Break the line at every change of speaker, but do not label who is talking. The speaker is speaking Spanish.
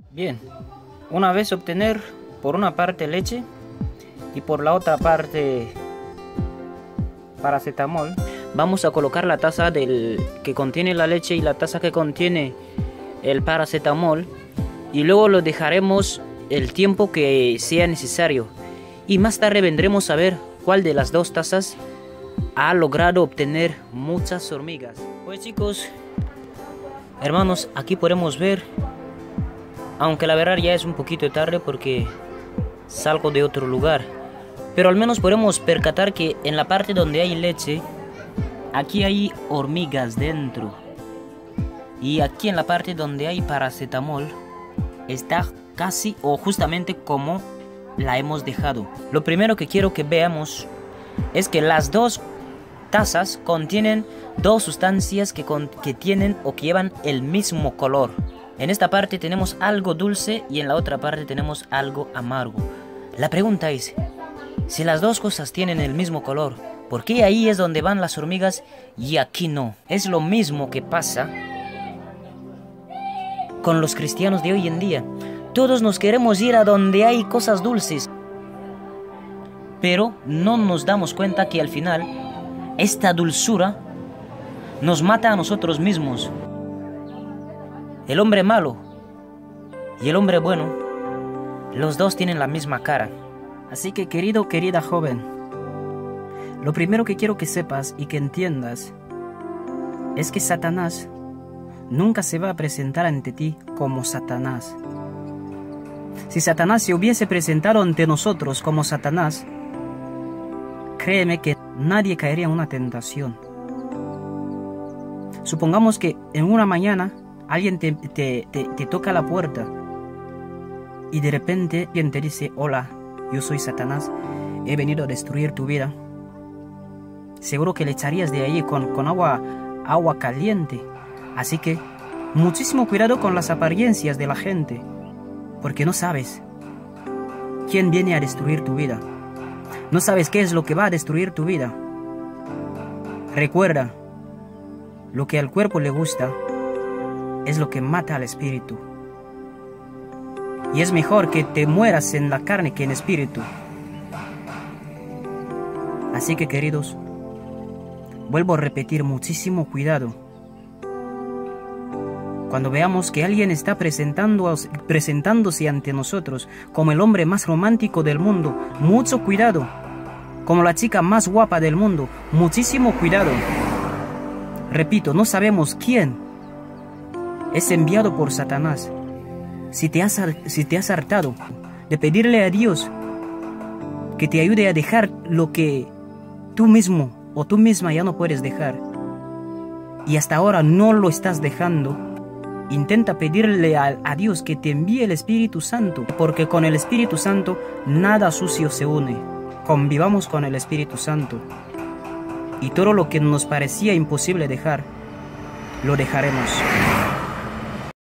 Bien, una vez obtener por una parte leche y por la otra parte paracetamol, vamos a colocar la taza que contiene la leche y la taza que contiene el paracetamol y luego lo dejaremos el tiempo que sea necesario y más tarde vendremos a ver cuál de las dos tazas ha logrado obtener muchas hormigas. Pues chicos, hermanos, aquí podemos ver, aunque la verdad ya es un poquito tarde porque salgo de otro lugar, pero al menos podemos percatar que en la parte donde hay leche, aquí hay hormigas dentro. Y aquí en la parte donde hay paracetamol, está casi o justamente como la hemos dejado. Lo primero que quiero que veamos es que las dos tazas contienen dos sustancias que tienen o que llevan el mismo color. En esta parte tenemos algo dulce y en la otra parte tenemos algo amargo. La pregunta es, si las dos cosas tienen el mismo color, ¿por qué ahí es donde van las hormigas y aquí no? Es lo mismo que pasa con los cristianos de hoy en día. Todos nos queremos ir a donde hay cosas dulces, pero no nos damos cuenta que al final esta dulzura nos mata a nosotros mismos. El hombre malo y el hombre bueno, los dos tienen la misma cara. Así que querida joven, lo primero que quiero que sepas y que entiendas es que Satanás nunca se va a presentar ante ti como Satanás. Si Satanás se hubiese presentado ante nosotros como Satanás, créeme que nadie caería en una tentación. Supongamos que en una mañana alguien te toca la puerta y de repente alguien te dice: hola, yo soy Satanás, he venido a destruir tu vida. Seguro que le echarías de ahí con agua caliente. Así que muchísimo cuidado con las apariencias de la gente, porque no sabes quién viene a destruir tu vida. No sabes qué es lo que va a destruir tu vida. Recuerda, lo que al cuerpo le gusta es lo que mata al espíritu. Y es mejor que te mueras en la carne que en espíritu. Así que queridos, vuelvo a repetir, muchísimo cuidado. Cuando veamos que alguien está presentándose ante nosotros como el hombre más romántico del mundo, mucho cuidado. Como la chica más guapa del mundo, muchísimo cuidado. Repito, no sabemos quién es enviado por Satanás. Si te has hartado de pedirle a Dios que te ayude a dejar lo que tú mismo o tú misma ya no puedes dejar, y hasta ahora no lo estás dejando, intenta pedirle a Dios que te envíe el Espíritu Santo, porque con el Espíritu Santo nada sucio se une. Convivamos con el Espíritu Santo y todo lo que nos parecía imposible dejar, lo dejaremos.